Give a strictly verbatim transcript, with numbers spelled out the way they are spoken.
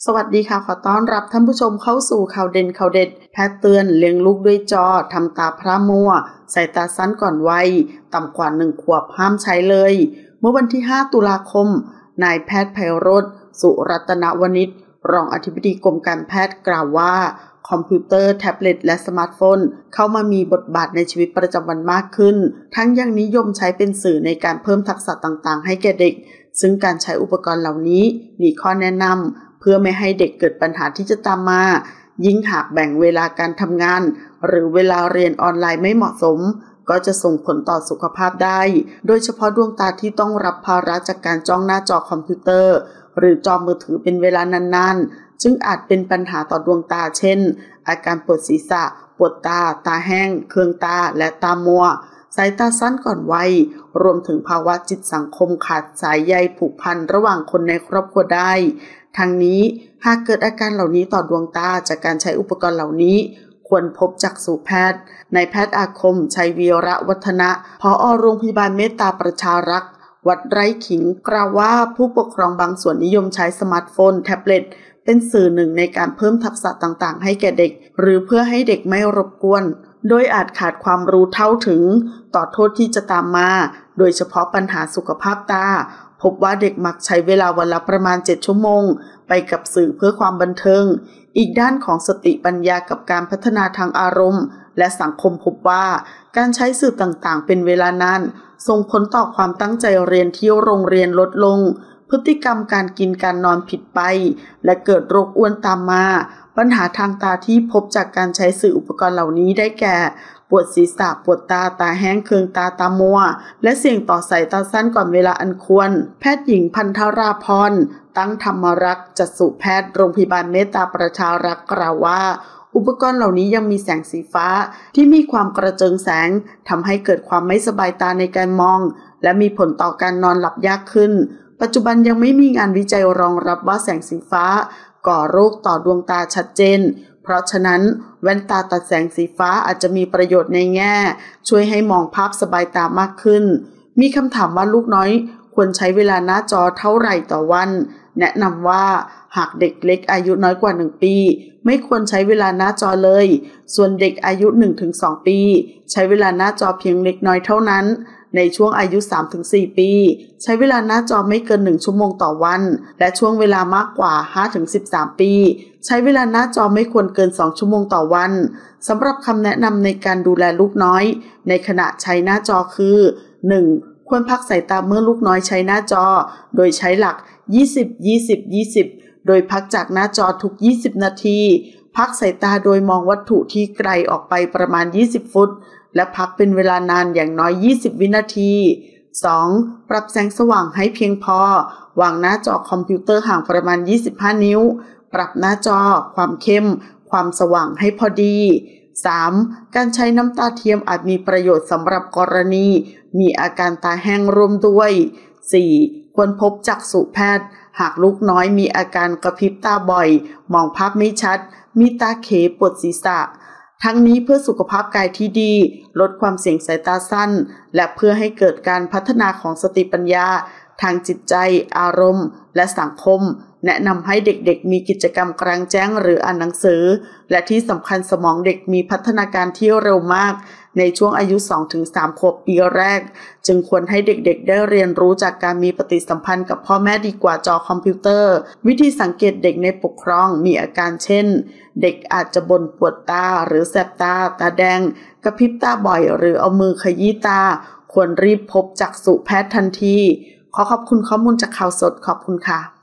สวัสดีค่ะขอต้อนรับท่านผู้ชมเข้าสู่ข่าวเด่นข่าวเด็ดแพทย์เตือนเลี้ยงลูกด้วยจอทำตาพร่ามัวสายตาสั้นก่อนวัยต่ำกว่าหนึ่งขวบห้ามใช้เลยเมื่อวันที่ห้าตุลาคมนายแพทย์ไพโรจน์สุรัตนวณิชรองอธิบดีกรมการแพทย์กล่าวว่าคอมพิวเตอร์แท็บเล็ตและสมาร์ทโฟนเข้ามามีบทบาทในชีวิตประจำวันมากขึ้นทั้งยังนิยมใช้เป็นสื่อในการเพิ่มทักษะต่างๆให้แก่เด็กซึ่งการใช้อุปกรณ์เหล่านี้มีข้อแนะนำเพื่อไม่ให้เด็กเกิดปัญหาที่จะตามมายิ่งหากแบ่งเวลาการทำงานหรือเวลาเรียนออนไลน์ไม่เหมาะสมก็จะส่งผลต่อสุขภาพได้โดยเฉพาะดวงตาที่ต้องรับภาระจากการจ้องหน้าจอคอมพิวเตอร์หรือจอมือถือเป็นเวลานานๆซึ่งอาจเป็นปัญหาต่อดวงตาเช่นอาการปวดศีรษะปวดตาตาแห้งเคืองตาและตามัวสายตาสั้นก่อนวัยรวมถึงภาวะจิตสังคมขาดสายใยผูกพันระหว่างคนในครอบครัวได้ทั้งนี้หากเกิดอาการเหล่านี้ต่อดวงตาจากการใช้อุปกรณ์เหล่านี้ควรพบจักษุแพทย์นายแพทย์อาคมชัยวีระวัฒนะผอ.โรงพยาบาลเมตตาประชารักษ์วัดไร่ขิงกล่าวว่าผู้ปกครองบางส่วนนิยมใช้สมาร์ทโฟนแท็บเล็ตเป็นสื่อหนึ่งในการเพิ่มทักษะต่างๆให้แก่เด็กหรือเพื่อให้เด็กไม่รบกวนโดยอาจขาดความรู้เท่าถึงต่อโทษที่จะตามมาโดยเฉพาะปัญหาสุขภาพตาพบว่าเด็กมักใช้เวลาวันละประมาณเจ็ดชั่วโมงไปกับสื่อเพื่อความบันเทิงอีกด้านของสติปัญญากับการพัฒนาทางอารมณ์และสังคมพบว่าการใช้สื่อต่างๆเป็นเวลานานส่งผลต่อความตั้งใจเรียนที่โรงเรียนลดลงพฤติกรรมการกินการนอนผิดไปและเกิดโรคอ้วนตามมาปัญหาทางตาที่พบจากการใช้สื่ออุปกรณ์เหล่านี้ได้แก่ปวดศีรษะปวดตาตาแห้งเคืองตาตามัวและเสี่ยงต่อสายตาสั้นก่อนเวลาอันควรแพทย์หญิงพันธราพรตั้งธรรมรักษ์จักษุแพทย์โรงพยาบาลเมตตาประชารักษ์กล่าวว่าอุปกรณ์เหล่านี้ยังมีแสงสีฟ้าที่มีความกระเจิงแสงทำให้เกิดความไม่สบายตาในการมองและมีผลต่อการนอนหลับยากขึ้นปัจจุบันยังไม่มีงานวิจัยรองรับว่าแสงสีฟ้าก่อโรคต่อดวงตาชัดเจนเพราะฉะนั้นแว่นตาตัดแสงสีฟ้าอาจจะมีประโยชน์ในแง่ช่วยให้มองภาพสบายตามากขึ้นมีคำถามว่าลูกน้อยควรใช้เวลาหน้าจอเท่าไหร่ต่อวันแนะนำว่าหากเด็กเล็กอายุน้อยกว่าหนึ่งปีไม่ควรใช้เวลาหน้าจอเลยส่วนเด็กอายุ หนึ่งถึงสอง ปีใช้เวลาหน้าจอเพียงเล็กน้อยเท่านั้นในช่วงอายุ สามถึงสี่ ปีใช้เวลาหน้าจอไม่เกินหนึ่งชั่วโมงต่อวันและช่วงเวลามากกว่า ห้าถึงสิบสาม ปีใช้เวลาหน้าจอไม่ควรเกินสองชั่วโมงต่อวันสำหรับคำแนะนำในการดูแลลูกน้อยในขณะใช้หน้าจอคือ หนึ่ง ควรพักสายตาเมื่อลูกน้อยใช้หน้าจอโดยใช้หลักยี่สิบ ยี่สิบ ยี่สิบโดยพักจากหน้าจอทุกยี่สิบนาทีพักสายตาโดยมองวัตถุที่ไกลออกไปประมาณยี่สิบฟุตและพักเป็นเวลานานอย่างน้อยยี่สิบวินาที สอง ปรับแสงสว่างให้เพียงพอวางหน้าจอคอมพิวเตอร์ห่างประมาณยี่สิบห้านิ้วปรับหน้าจอความเข้มความสว่างให้พอดี สาม การใช้น้ำตาเทียมอาจมีประโยชน์สำหรับกรณีมีอาการตาแห้งร่วมด้วย สี่ ควรพบจักษุแพทย์หากลูกน้อยมีอาการกระพริบตาบ่อยมองภาพไม่ชัดมีตาเขปวดศีรษะทั้งนี้เพื่อสุขภาพกายที่ดีลดความเสี่ยงสายตาสั้นและเพื่อให้เกิดการพัฒนาของสติปัญญาทางจิตใจอารมณ์และสังคมแนะนำให้เด็กๆมีกิจกรรมกลางแจ้งหรืออ่านหนังสือและที่สำคัญสมองเด็กมีพัฒนาการที่เร็วมากในช่วงอายุ สองถึงสาม ขวบปีแรกจึงควรให้เด็กๆได้เรียนรู้จากการมีปฏิสัมพันธ์กับพ่อแม่ดีกว่าจอคอมพิวเตอร์วิธีสังเกตเด็กในปกครองมีอาการเช่นเด็กอาจจะบ่นปวดตาหรือแสบตาตาแดงกระพริบตาบ่อยหรือเอามือขยี้ตาควรรีบพบจักษุแพทย์ทันทีขอขอบคุณข้อมูลจากข่าวสดขอบคุณค่ะ